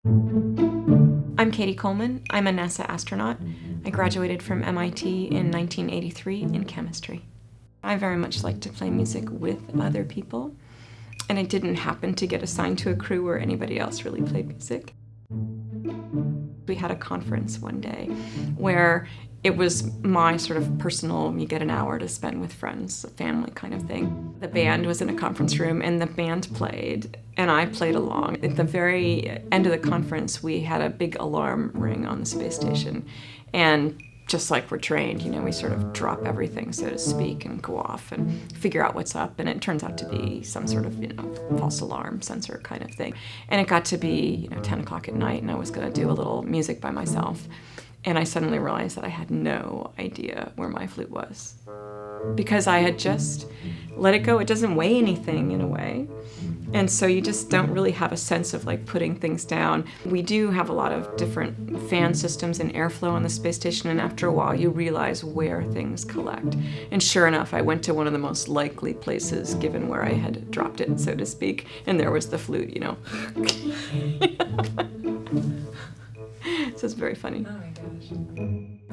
I'm Cady Coleman. I'm a NASA astronaut. I graduated from MIT in 1983 in chemistry. I very much like to play music with other people, and I didn't happen to get assigned to a crew where anybody else really played music. We had a conference one day where it was my sort of personal, you get an hour to spend with friends, a family kind of thing. The band was in a conference room and the band played, and I played along. At the very end of the conference, we had a big alarm ring on the space station. And just like we're trained, we sort of drop everything, so to speak, and go off and figure out what's up. And it turns out to be some sort of, false alarm sensor kind of thing. And it got to be, 10 o'clock at night, and I was going to do a little music by myself. And I suddenly realized that I had no idea where my flute was. Because I had just let it go. It doesn't weigh anything in a way. And so you just don't really have a sense of putting things down. We do have a lot of different fan systems and airflow on the space station, and after a while you realize where things collect. And sure enough, I went to one of the most likely places given where I had dropped it, so to speak, and there was the flute, So it's very funny. Oh my gosh.